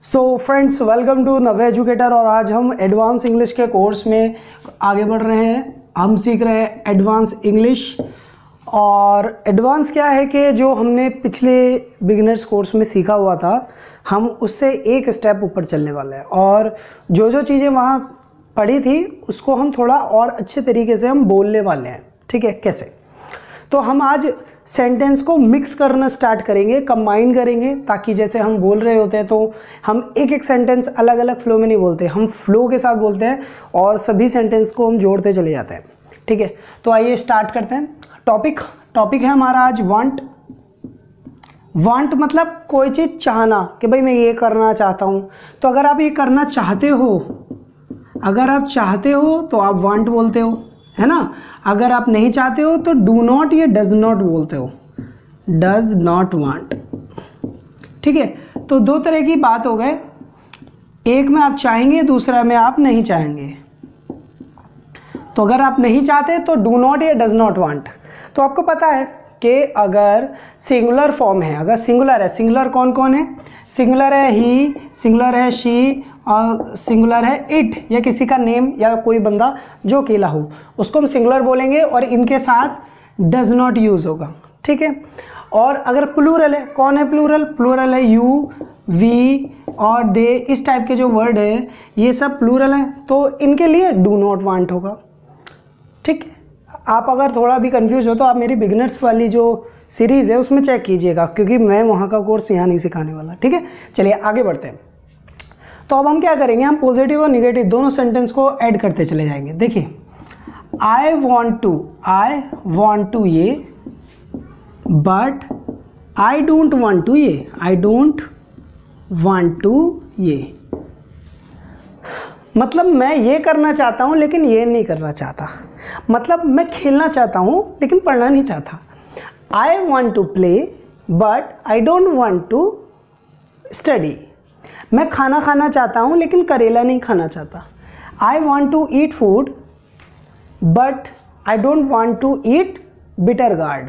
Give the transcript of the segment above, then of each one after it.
So friends, welcome to Navya Educator. और आज हम एडवांस इंग्लिश के कोर्स में आगे बढ़ रहे हैं। हम सीख रहे हैं एडवांस इंग्लिश। और एडवांस क्या है कि जो हमने पिछले बिगिनर्स कोर्स में सीखा हुआ था, हम उससे एक स्टेप ऊपर चलने वाले हैं। और जो जो चीज़ें वहाँ पढ़ी थी उसको हम थोड़ा और अच्छे तरीके से हम बोलने वाले हैं। ठीक है, कैसे? तो हम आज सेंटेंस को मिक्स करना स्टार्ट करेंगे, कंबाइन करेंगे, ताकि जैसे हम बोल रहे होते हैं तो हम एक एक सेंटेंस अलग अलग फ्लो में नहीं बोलते, हम फ्लो के साथ बोलते हैं और सभी सेंटेंस को हम जोड़ते चले जाते हैं। ठीक है, तो आइए स्टार्ट करते हैं। टॉपिक है हमारा आज वांट। वांट मतलब कोई चीज़ चाहना, कि भाई मैं ये करना चाहता हूँ। तो अगर आप ये करना चाहते हो, अगर आप चाहते हो तो आप वांट बोलते हो, है ना। अगर आप नहीं चाहते हो तो डू नॉट या डज नॉट बोलते हो, डज नॉट वांट। ठीक है, तो दो तरह की बात हो गए, एक में आप चाहेंगे, दूसरा में आप नहीं चाहेंगे। तो अगर आप नहीं चाहते तो डू नॉट या डज नॉट वांट। तो आपको पता है कि अगर सिंगुलर फॉर्म है, अगर सिंगुलर है, सिंगुलर कौन कौन है? सिंगुलर है ही, सिंगुलर है शी, और सिंगुलर है इट, या किसी का नेम या कोई बंदा जो अकेला हो, उसको हम सिंगुलर बोलेंगे और इनके साथ डज नॉट यूज़ होगा। ठीक है, और अगर प्लूरल है, कौन है प्लूरल? प्लूरल है यू, वी और दे, इस टाइप के जो वर्ड है ये सब प्लूरल हैं, तो इनके लिए डू नॉट वांट होगा। ठीक है, आप अगर थोड़ा भी कंफ्यूज हो तो आप मेरी बिगिनर्स वाली जो सीरीज़ है उसमें चेक कीजिएगा, क्योंकि मैं वहाँ का कोर्स यहाँ नहीं सिखाने वाला। ठीक है, चलिए आगे बढ़ते हैं। तो अब हम क्या करेंगे, हम पॉजिटिव और निगेटिव दोनों सेंटेंस को ऐड करते चले जाएंगे। देखिए, आई वॉन्ट टू ये, but I don't want to ये, आई डोंट वॉन्ट टू ये। मतलब मैं ये करना चाहता हूँ लेकिन ये नहीं करना चाहता। मतलब मैं खेलना चाहता हूँ लेकिन पढ़ना नहीं चाहता। I want to play but I don't want to study. मैं खाना खाना चाहता हूँ लेकिन करेला नहीं खाना चाहता। I want to eat food but I don't want to eat bitter gourd.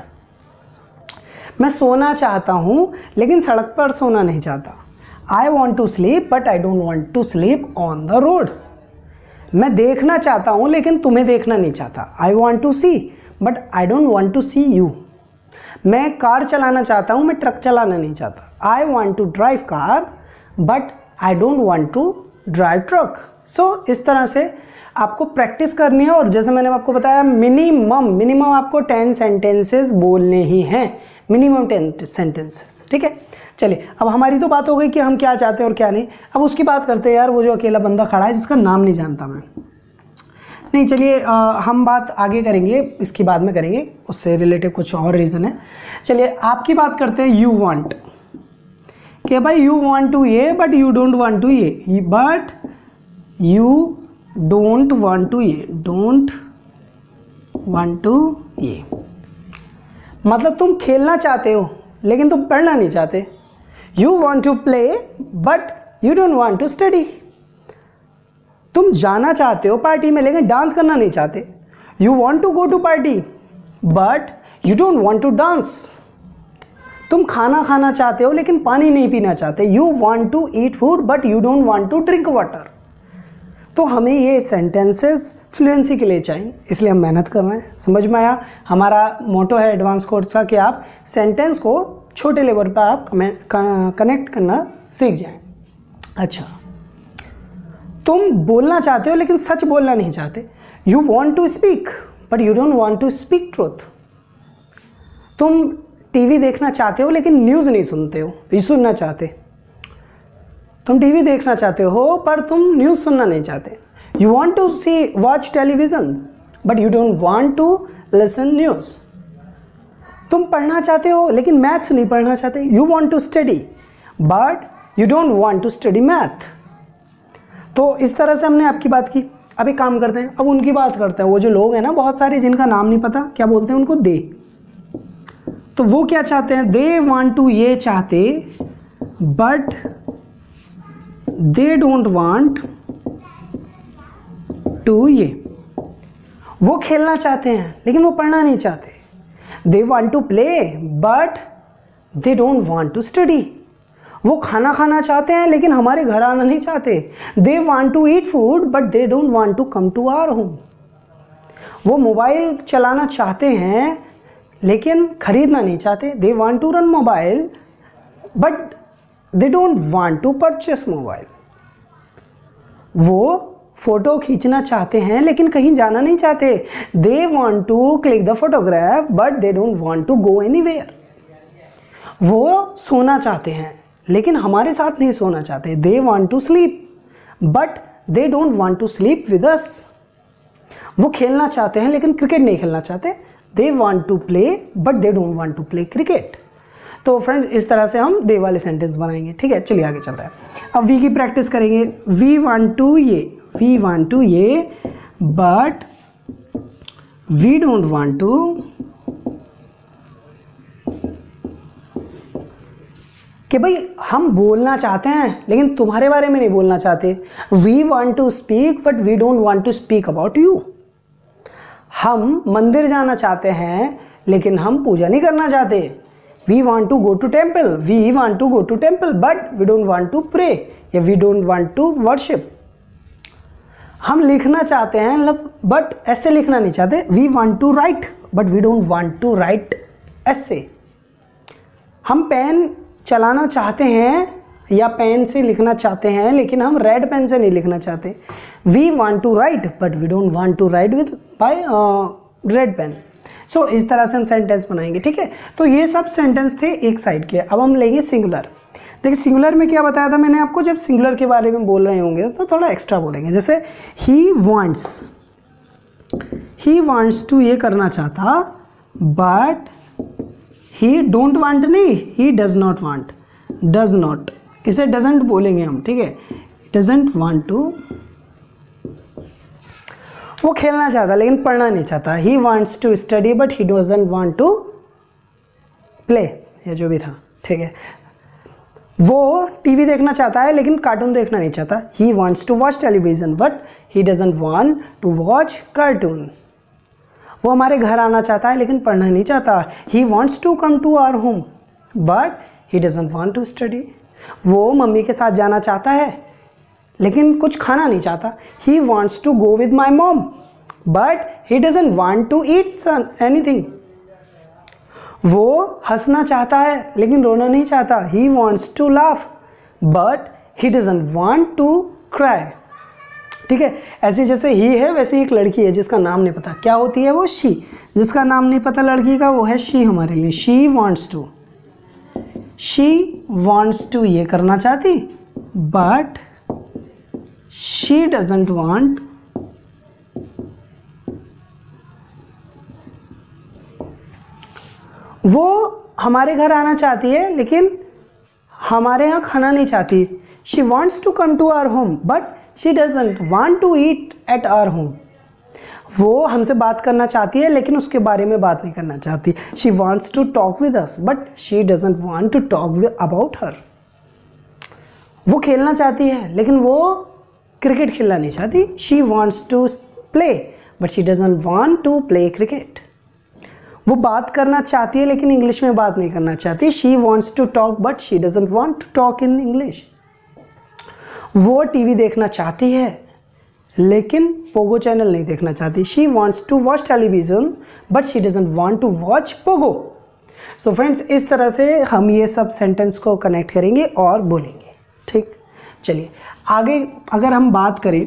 मैं सोना चाहता हूँ लेकिन सड़क पर सोना नहीं चाहता। I want to sleep but I don't want to sleep on the road. मैं देखना चाहता हूँ लेकिन तुम्हें देखना नहीं चाहता। I want to see but I don't want to see you. मैं कार चलाना चाहता हूँ, मैं ट्रक चलाना नहीं चाहता। I want to drive car but I don't want to drive truck. So इस तरह से आपको प्रैक्टिस करनी है। और जैसे मैंने आपको बताया, मिनिमम आपको 10 सेंटेंसेस बोलने ही हैं, मिनिमम 10 सेंटेंसेस। ठीक है, चलिए अब हमारी तो बात हो गई कि हम क्या चाहते हैं और क्या नहीं। अब उसकी बात करते हैं यार, वो जो अकेला बंदा खड़ा है जिसका नाम नहीं जानता मैं। नहीं, चलिए हम बात आगे करेंगे, इसकी बाद में करेंगे, उससे रिलेटेड कुछ और रीज़न है। चलिए आपकी बात करते हैं। यू वांट, कि भाई यू वांट टू ये but you don't want to ये, but you don't want to ये, डोंट वांट टू ये। मतलब तुम खेलना चाहते हो लेकिन तुम पढ़ना नहीं चाहते। You want to play but you don't want to study. तुम जाना चाहते हो पार्टी में लेकिन डांस करना नहीं चाहते। You want to go to party but you don't want to dance. तुम खाना खाना चाहते हो लेकिन पानी नहीं पीना चाहते। You want to eat food but you don't want to drink water. तो हमें ये सेंटेंसेस फ्लुएंसी के लिए चाहिए, इसलिए हम मेहनत कर रहे हैं। समझ में आया? हमारा मोटो है एडवांस कोर्स का कि आप सेंटेंस को छोटे लेवल पर आप कनेक्ट करना सीख जाएं। अच्छा, तुम बोलना चाहते हो लेकिन सच बोलना नहीं चाहते। You want to speak but you don't want to speak truth. तुम टीवी देखना चाहते हो लेकिन न्यूज़ नहीं सुनते हो, ये सुनना चाहते। तुम टीवी देखना चाहते हो पर तुम न्यूज़ सुनना नहीं चाहते। You want to watch television but you don't want to listen news. तुम पढ़ना चाहते हो लेकिन मैथ्स नहीं पढ़ना चाहते। You want to study but you don't want to study math. तो इस तरह से हमने आपकी बात की। अब एक काम करते हैं, अब उनकी बात करते हैं। वो जो लोग हैं ना, बहुत सारे जिनका नाम नहीं पता, क्या बोलते हैं उनको? दे। तो वो क्या चाहते हैं? दे वांट टू ये चाहते but they don't want to ये। वो खेलना चाहते हैं लेकिन वो पढ़ना नहीं चाहते। They want to play but they don't want to study. वो खाना खाना चाहते हैं लेकिन हमारे घर आना नहीं चाहते। They want to eat food but they don't want to come to our home. वो मोबाइल चलाना चाहते हैं लेकिन खरीदना नहीं चाहते। They want to run mobile but they don't want to purchase mobile. वो फोटो खींचना चाहते हैं लेकिन कहीं जाना नहीं चाहते। They want to click the photograph but they don't want to go anywhere. वो सोना चाहते हैं लेकिन हमारे साथ नहीं सोना चाहते। They want to sleep but they don't want to sleep with us. वो खेलना चाहते हैं लेकिन क्रिकेट नहीं खेलना चाहते। They want to play but they don't want to play cricket. तो फ्रेंड्स इस तरह से हम दे वाले सेंटेंस बनाएंगे। ठीक है, चलिए आगे चल रहा है। अब वी की प्रैक्टिस करेंगे। वी वांट टू ये but we don't want to कि भाई हम बोलना चाहते हैं लेकिन तुम्हारे बारे में नहीं बोलना चाहते। We want to speak but we don't want to speak about you. हम मंदिर जाना चाहते हैं लेकिन हम पूजा नहीं करना चाहते। We want to go to temple but we don't want to pray या we don't want to worship. हम लिखना चाहते हैं बट ऐसे लिखना नहीं चाहते। We want to write but we don't want to write ऐसे। हम पेन चलाना चाहते हैं या पेन से लिखना चाहते हैं लेकिन हम रेड पेन से नहीं लिखना चाहते। We want to write but we don't want to write with by red pen. So इस तरह से हम सेंटेंस बनाएंगे। ठीक है, तो ये सब सेंटेंस थे एक साइड के। अब हम लेंगे सिंगुलर। देखिए सिंगुलर में क्या बताया था मैंने आपको, जब सिंगुलर के बारे में बोल रहे होंगे तो थोड़ा एक्स्ट्रा बोलेंगे। जैसे ही वांट्स टू ये करना चाहता बट ही डोंट वांट नहीं, he does not want, does not, इसे डजंट बोलेंगे हम। ठीक है, डजंट वांट टू, वो खेलना चाहता लेकिन पढ़ना नहीं चाहता। He wants to study but he doesn't want to play, या जो भी था। ठीक है, वो टीवी देखना चाहता है लेकिन कार्टून देखना नहीं चाहता। He wants to watch television but he doesn't want to watch cartoon. वो हमारे घर आना चाहता है लेकिन पढ़ना नहीं चाहता। He wants to come to our home but he doesn't want to study. वो मम्मी के साथ जाना चाहता है लेकिन कुछ खाना नहीं चाहता। He wants to go with my mom but he doesn't want to eat anything. वो हंसना चाहता है लेकिन रोना नहीं चाहता। He wants to laugh but he doesn't want to cry. ठीक है, ऐसे जैसे ही है वैसे एक लड़की है जिसका नाम नहीं पता, क्या होती है वो? शी। जिसका नाम नहीं पता लड़की का वो है शी हमारे लिए। शी वांट्स टू ये करना चाहती बट शी डजंट वांट वो हमारे घर आना चाहती है लेकिन हमारे यहाँ खाना नहीं चाहती। She wants to come to our home but she doesn't want to eat at our home. वो हमसे बात करना चाहती है लेकिन उसके बारे में बात नहीं करना चाहती। She wants to talk with us but she doesn't want to talk about her. वो खेलना चाहती है लेकिन वो क्रिकेट खेलना नहीं चाहती। She wants to play but she doesn't want to play cricket. वो बात करना चाहती है लेकिन इंग्लिश में बात नहीं करना चाहती। She wants to talk but she doesn't want to talk in English. वो टीवी देखना चाहती है लेकिन पोगो चैनल नहीं देखना चाहती। She wants to watch television but she doesn't want to watch Pogo. So friends इस तरह से हम ये सब सेंटेंस को कनेक्ट करेंगे और बोलेंगे। ठीक, चलिए आगे अगर हम बात करें,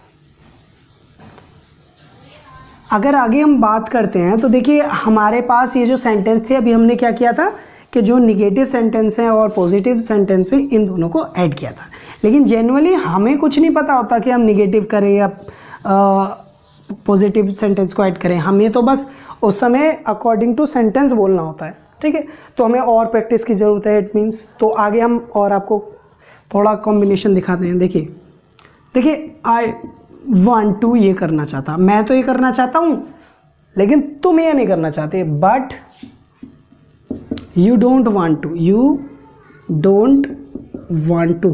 अगर आगे हम बात करते हैं तो देखिए हमारे पास ये जो सेंटेंस थे अभी हमने क्या किया था कि जो निगेटिव सेंटेंस हैं और पॉजिटिव सेंटेंस हैं इन दोनों को ऐड किया था। लेकिन जनरली हमें कुछ नहीं पता होता कि हम निगेटिव करें या पॉजिटिव सेंटेंस को ऐड करें। हमें तो बस उस समय अकॉर्डिंग टू सेंटेंस बोलना होता है। ठीक है, तो हमें और प्रैक्टिस की ज़रूरत है। इट मीन्स तो आगे हम और आपको थोड़ा कॉम्बिनेशन दिखाते हैं। देखिए आई वांट टू ये करना चाहता, मैं तो ये करना चाहता हूँ लेकिन तुम ये नहीं करना चाहते। But you don't want to,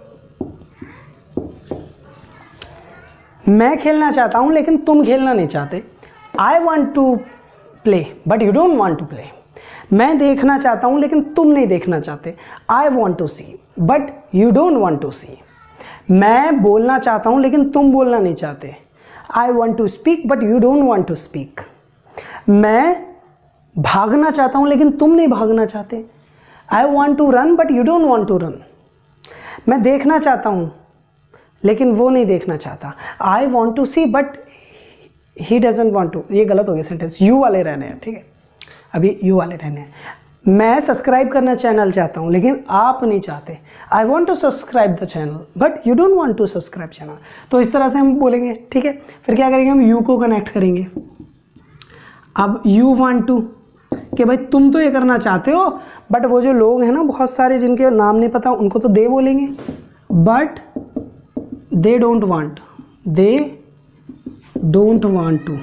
मैं खेलना चाहता हूँ लेकिन तुम खेलना नहीं चाहते। I want to play but you don't want to play. मैं देखना चाहता हूँ लेकिन तुम नहीं देखना चाहते। I want to see but you don't want to see. मैं बोलना चाहता हूँ लेकिन तुम बोलना नहीं चाहते। I want to speak but you don't want to speak. मैं भागना चाहता हूँ लेकिन तुम नहीं भागना चाहते। I want to run but you don't want to run. मैं देखना चाहता हूँ लेकिन वो नहीं देखना चाहता। I want to see but he doesn't want to. ये गलत हो गया सेंटेंस, यू वाले रहने हैं, ठीक है, अभी यू वाले रहने हैं। मैं सब्सक्राइब करना चैनल चाहता हूँ लेकिन आप नहीं चाहते। I want to subscribe the channel but you don't want to subscribe channel. तो इस तरह से हम बोलेंगे, ठीक है। फिर क्या करेंगे, हम यू को कनेक्ट करेंगे। अब यू वॉन्ट टू कि भाई तुम तो ये करना चाहते हो, बट वो जो लोग हैं ना बहुत सारे जिनके नाम नहीं पता, उनको तो दे बोलेंगे। But they don't want, they don't want to,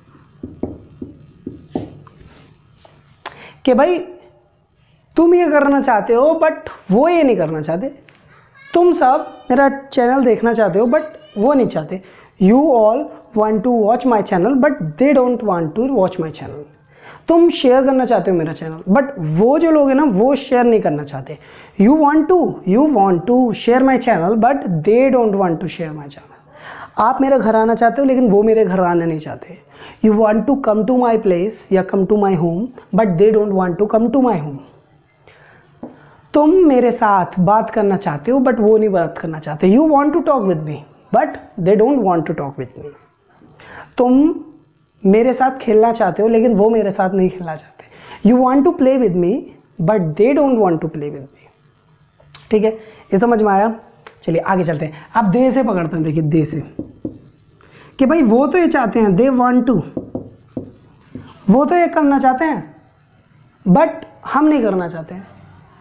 कि भाई तुम ये करना चाहते हो बट वो ये नहीं करना चाहते। तुम सब मेरा चैनल देखना चाहते हो बट वो नहीं चाहते। You all want to watch my channel but they don't want to watch my channel. तुम शेयर करना चाहते हो मेरा चैनल बट वो जो लोग हैं ना वो शेयर नहीं करना चाहते। You want to share my channel but they don't want to share my channel. आप मेरे घर आना चाहते हो लेकिन वो मेरे घर आना नहीं चाहते। You want to come to my place या come to my home but they don't want to come to my home. तुम मेरे साथ बात करना चाहते हो बट वो नहीं बात करना चाहते। You want to talk with me but they don't want to talk with me. तुम मेरे साथ खेलना चाहते हो लेकिन वो मेरे साथ नहीं खेलना चाहते। You want to play with me but they don't want to play with me. ठीक है, ये समझ में आया। चलिए आगे चलते हैं। अब दे से पकड़ते हैं। देखिए दे से कि भाई वो तो ये चाहते हैं, दे वांट टू, वो तो ये करना चाहते हैं बट हम नहीं करना चाहते हैं।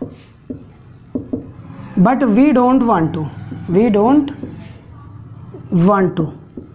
But we don't want to, we don't want to,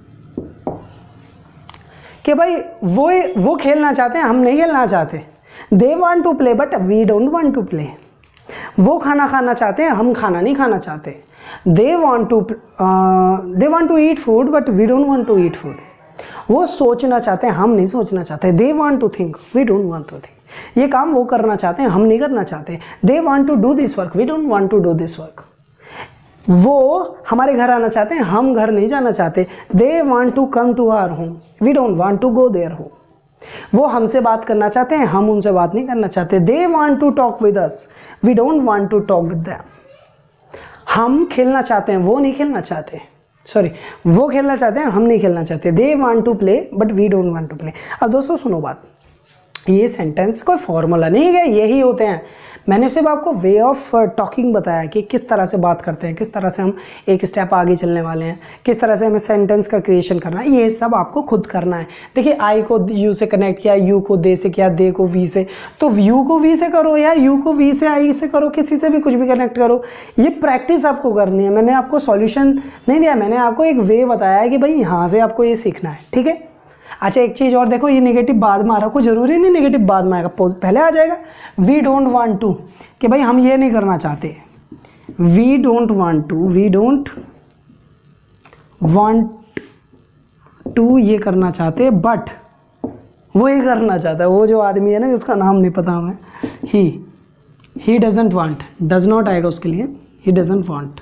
कि भाई वो खेलना चाहते हैं, हम नहीं खेलना चाहते। They want to play but we don't want to play. वो खाना खाना चाहते हैं, हम खाना नहीं खाना चाहते। They want to eat food but we don't want to eat food. वो सोचना चाहते हैं, हम नहीं सोचना चाहते। They want to think, we don't want to think. ये काम वो करना चाहते हैं, हम नहीं करना चाहते। They want to do this work, we don't want to do this work. वो हमारे घर आना चाहते हैं, हम घर नहीं जाना चाहते। They want to come to our home, we don't want to go there home. वो हमसे बात करना चाहते हैं, हम उनसे बात नहीं करना चाहते। They want to talk with us, we don't want to talk with them. हम खेलना चाहते हैं, वो नहीं खेलना चाहते। सॉरी, वो खेलना चाहते हैं, हम नहीं खेलना चाहते। They want to play but we don't want to play. अब दोस्तों सुनो बात, ये सेंटेंस कोई फॉर्मूला नहीं है, यही होते हैं। मैंने सिर्फ आपको वे ऑफ टॉकिंग बताया कि किस तरह से बात करते हैं, किस तरह से हम एक स्टेप आगे चलने वाले हैं, किस तरह से हमें सेंटेंस का क्रिएशन करना है। ये सब आपको खुद करना है। देखिए आई को यू से कनेक्ट किया, यू को दे से किया, दे को वी से, तो यू को वी से करो या यू को वी से आई से करो, किसी से भी कुछ भी कनेक्ट करो। ये प्रैक्टिस आपको करनी है। मैंने आपको सॉल्यूशन नहीं दिया, मैंने आपको एक वे बताया है कि भाई यहाँ से आपको ये सीखना है। ठीक है, अच्छा एक चीज़ और देखो, ये नेगेटिव बाद में आ रहा, कोई ज़रूरी नहीं नेगेटिव बाद में आएगा, पहले आ जाएगा। वी डोंट वांट टू, कि भाई हम ये नहीं करना चाहते। We don't want to, we don't want to ये करना चाहते, बट वो ये करना चाहता है। वो जो आदमी है ना जिसका नाम नहीं पता हमें, he doesn't want, does not आएगा उसके लिए, ही डजंट वांट,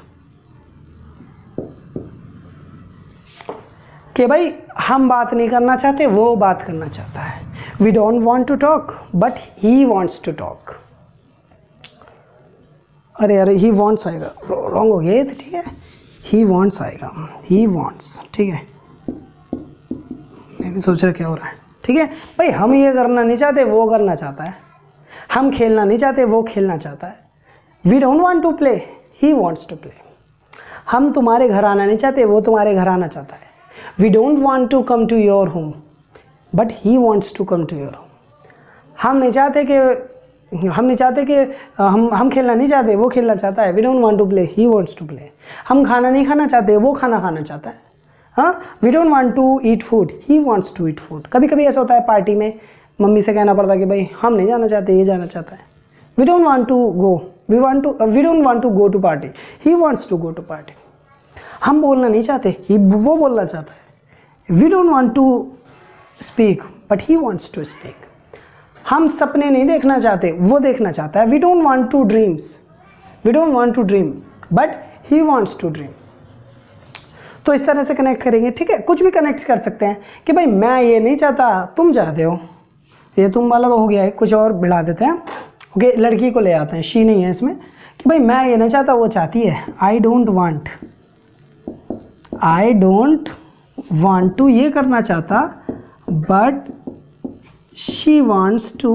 कि भाई हम बात नहीं करना चाहते, वो बात करना चाहता है। We don't want to talk but he wants to talk. अरे ही वांट्स आएगा, रॉन्ग हो गया ये तो, ठीक है। ही वांट्स आएगा, ही वांट्स, ठीक है। मैं भी सोच रहा क्या हो रहा है, ठीक है। भाई हम ये करना नहीं चाहते, वो करना चाहता है। हम खेलना नहीं चाहते, वो खेलना चाहता है। We don't want to play, he wants to play. हम तुम्हारे घर आना नहीं चाहते, वो तुम्हारे घर आना चाहता है। We don't want to come to your home but he wants to come to your home. हम नहीं चाहते कि हम खेलना नहीं चाहते, वो खेलना चाहता है। We don't want to play, he wants to play. हम खाना नहीं खाना चाहते, वो खाना खाना चाहता है। हाँ, we don't want to eat food, he wants to eat food. कभी कभी ऐसा होता है पार्टी में मम्मी से कहना पड़ता है कि भाई हम नहीं जाना चाहते, ये जाना चाहता है। We don't want to go, we don't want to go to party, he wants to go to party. हम बोलना नहीं चाहते, वो बोलना चाहता है। We don't want to speak but he wants to speak. हम सपने नहीं देखना चाहते, वो देखना चाहता है। We don't want to dream but he wants to dream. तो इस तरह से कनेक्ट करेंगे, ठीक है। कुछ भी कनेक्ट कर सकते हैं कि भाई मैं ये नहीं चाहता, तुम चाहते हो, ये तुम वाला तो हो गया है, कुछ और बढ़ा देते हैं। ओके, लड़की को ले आते हैं, शी नहीं है इसमें, कि भाई मैं ये नहीं चाहता, वो चाहती है। आई डोंट वांट टू ये करना चाहता, बट शी वांट्स टू।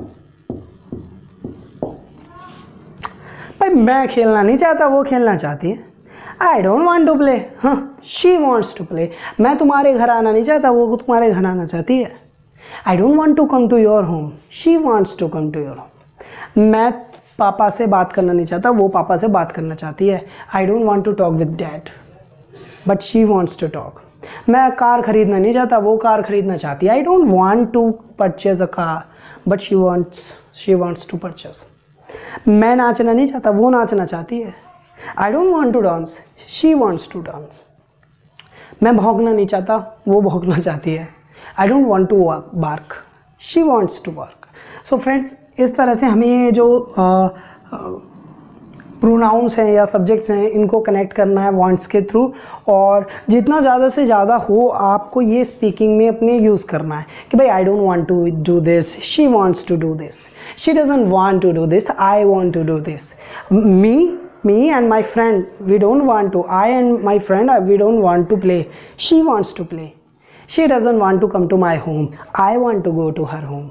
भाई मैं खेलना नहीं चाहता, वो खेलना चाहती है। I don't want to play, हाँ, शी वांट्स टू प्ले। मैं तुम्हारे घर आना नहीं चाहता, वो तुम्हारे घर आना चाहती है। I don't want to come to your home, she wants to come to your home. मैं पापा से बात करना नहीं चाहता, वो पापा से बात करना चाहती है। I don't want to talk with dad but she wants to talk. मैं कार खरीदना नहीं चाहता, वो कार खरीदना चाहती है। I don't want to purchase a car but she wants to purchase. मैं नाचना नहीं चाहता, वो नाचना चाहती है। I don't want to dance, she wants to dance. मैं भौंकना नहीं चाहता, वो भौंकना चाहती है। I don't want to bark, she wants to bark. So friends, इस तरह से हमें ये जो प्रोनाउंस हैं या सब्जेक्ट्स हैं, इनको कनेक्ट करना है वांट्स के थ्रू, और जितना ज़्यादा से ज़्यादा हो आपको ये स्पीकिंग में अपने यूज़ करना है कि भाई I don't want to do this, she wants to do this, she doesn't want to do this, I want to do this. Me and my friend, we don't want to. I and my friend, we don't want to play. She wants to play. She doesn't want to come to my home. I want to go to her home.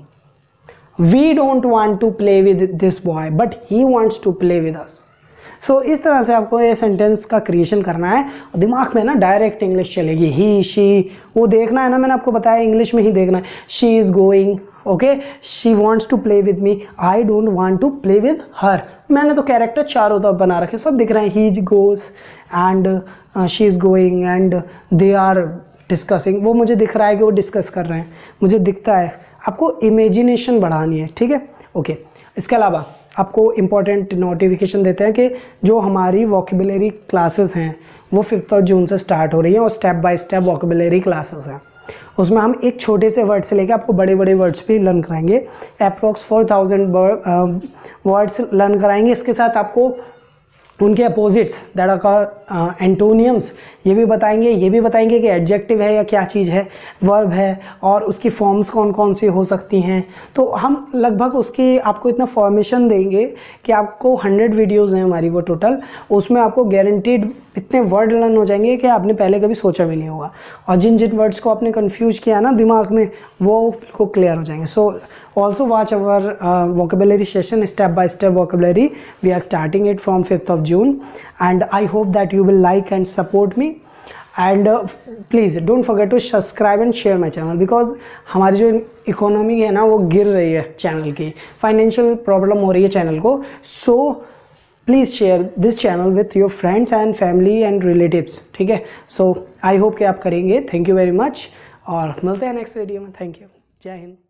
We don't want to play with this boy, but he wants to play with us. So इस तरह से आपको ये sentence का creation करना है, और दिमाग में ना डायरेक्ट इंग्लिश चलेगी। ही, शी, वो देखना है ना, मैंने आपको बताया इंग्लिश में ही देखना है। She is going, okay, she wants to play with me, I don't want to play with her. मैंने तो कैरेक्टर चारों तरफ बना रखे, सब दिख रहे हैं। He goes and she is going and they are discussing. वो मुझे दिख रहा है कि वो डिस्कस कर रहे हैं, मुझे दिखता है। आपको इमेजिनेशन बढ़ानी है, ठीक है, ओके। इसके अलावा आपको इम्पॉर्टेंट नोटिफिकेशन देते हैं कि जो हमारी वोकेबुलरी क्लासेस हैं वो 5 जून से स्टार्ट हो रही हैं, और step by step vocabulary classes हैं। उसमें हम एक छोटे से वर्ड से लेकर आपको बड़े बड़े वर्ड्स भी लर्न कराएंगे। अप्रॉक्स 4000 वर्ड्स लर्न कराएंगे। इसके साथ आपको उनके opposites, that are called antonyms, ये भी बताएंगे कि एडजेक्टिव है या क्या चीज़ है, वर्ब है, और उसकी फॉर्म्स कौन कौन सी हो सकती हैं। तो हम लगभग उसकी आपको इतना फॉर्मेशन देंगे कि आपको 100 वीडियोज़ हैं हमारी वो टोटल, उसमें आपको गारंटीड इतने वर्ड लर्न हो जाएंगे कि आपने पहले कभी सोचा भी नहीं होगा, और जिन जिन वर्ड्स को आपने कन्फ्यूज किया ना दिमाग में, वो बिल्कुल क्लियर हो जाएंगे। सो also watch our vocabulary session, step by step vocabulary. We are starting it from 5th of June, and I hope that you will like and support me, and please don't forget to subscribe and share my channel, because हमारी जो economy है ना वो गिर रही है, channel की financial problem हो रही है चैनल को। So please share this channel with your friends and family and relatives, ठीक है। सो आई होप कि आप करेंगे। थैंक यू वेरी मच, और मिलते हैं नेक्स्ट वीडियो में। थैंक यू, जय हिंद।